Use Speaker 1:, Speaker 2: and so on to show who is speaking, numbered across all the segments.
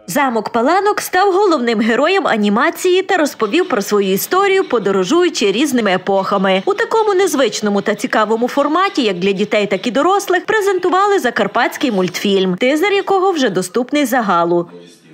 Speaker 1: Замок Паланок став головним героєм анімації та розповів про свою історію, подорожуючи різними епохами. У такому незвичному та цікавому форматі, як для дітей, так і дорослих, презентували закарпатський мультфільм, тизер якого вже доступний загалу.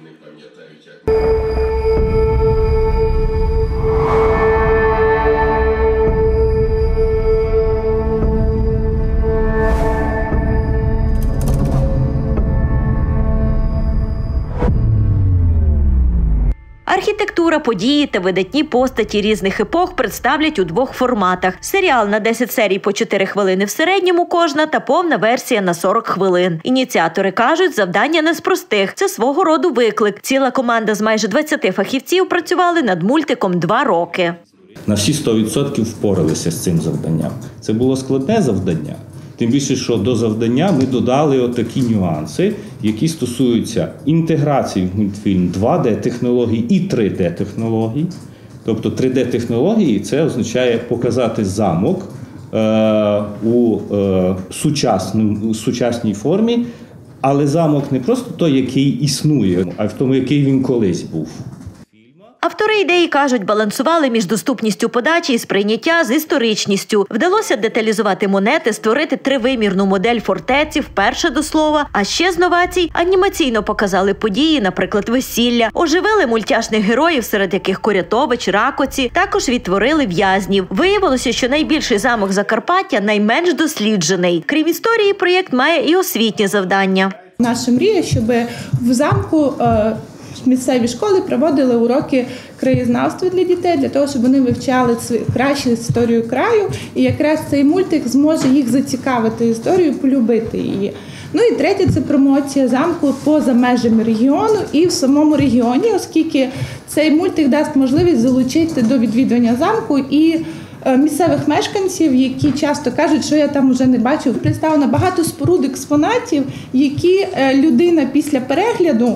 Speaker 1: Архітектура, події та видатні постаті різних епох представлять у двох форматах. Серіал на 10 серій по 4 хвилини в середньому кожна та повна версія на 40 хвилин. Ініціатори кажуть, завдання не з простих. Це свого роду виклик. Ціла команда з майже 20 фахівців працювали над мультиком 2 роки.
Speaker 2: На всі 100% впоралися з цим завданням. Це було складне завдання. Тим більше, що до завдання ми додали отакі нюанси, які стосуються інтеграції в мультфільм 2D-технологій і 3D-технологій. Тобто 3D-технології – це означає показати замок у сучасній формі, але замок не просто той, який існує, а в тому, який він колись був.
Speaker 1: Автори ідеї кажуть, балансували між доступністю подачі і сприйняття з історичністю. Вдалося деталізувати монети, створити 3-вимірну модель фортеці, вперше до слова. А ще з новацій анімаційно показали події, наприклад, весілля. Оживили мультяшних героїв, серед яких Корятович, Ракоці. Також відтворили в'язнів. Виявилося, що найбільший замок Закарпаття найменш досліджений. Крім історії, проєкт має і освітнє завдання.
Speaker 3: Наша мрія, щоб в замку місцеві школи проводили уроки краєзнавства для дітей, для того, щоб вони вивчали краще історію краю. І якраз цей мультик зможе їх зацікавити історією, полюбити її. Ну і третє – це промоція замку поза межами регіону і в самому регіоні, оскільки цей мультик дасть можливість залучити до відвідування замку і місцевих мешканців, які часто кажуть, що я там вже не бачив. Представлено багато споруд, експонатів, які людина після перегляду,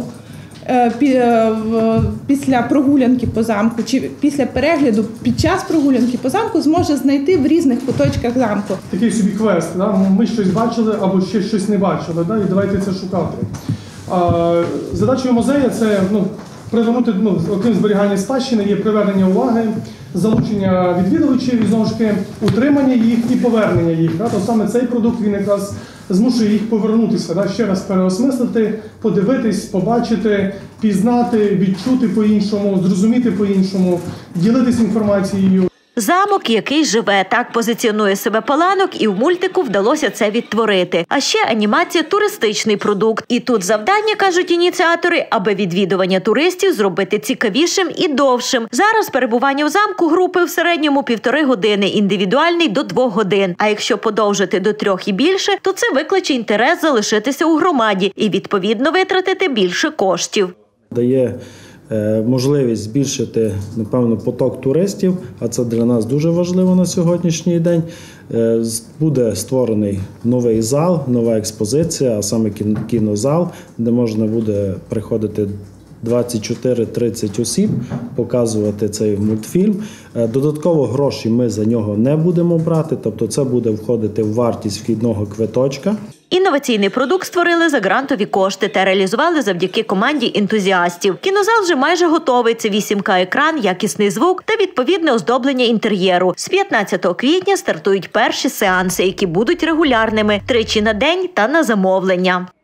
Speaker 3: після прогулянки по замку чи після перегляду під час прогулянки по замку зможе знайти в різних куточках замку.
Speaker 4: Такий собі квест. Да? Ми щось бачили або ще щось не бачили, да? І давайте це шукати. Задачою музею – це привернути, окрім зберігання спадщини, є привернення уваги, залучення відвідувачів і, знову ж таки, утримання їх і повернення їх. Да? То саме цей продукт, він якраз змушує їх повернутися, да? Ще раз переосмислити, подивитись, побачити, пізнати, відчути по-іншому, зрозуміти по-іншому, ділитись інформацією.
Speaker 1: Замок, який живе, так позиціонує себе Паланок, і в мультику вдалося це відтворити. А ще анімація – туристичний продукт. І тут завдання, кажуть ініціатори, аби відвідування туристів зробити цікавішим і довшим. Зараз перебування в замку групи в середньому 1,5 години, індивідуальний – до 2 годин. А якщо подовжити до 3 і більше, то це викличе інтерес залишитися у громаді і, відповідно, витратити більше коштів.
Speaker 5: Дає можливість збільшити, напевно, поток туристів, а це для нас дуже важливо на сьогоднішній день. Буде створений новий зал, нова експозиція, а саме кінозал, де можна буде приходити 24-30 осіб, показувати цей мультфільм. Додатково гроші ми за нього не будемо брати, тобто це буде входити в вартість вхідного квиточка.
Speaker 1: Інноваційний продукт створили за грантові кошти та реалізували завдяки команді ентузіастів. Кінозал вже майже готовий. Це 8К-екран, якісний звук та відповідне оздоблення інтер'єру. З 15 квітня стартують перші сеанси, які будуть регулярними – 3 на день та на замовлення.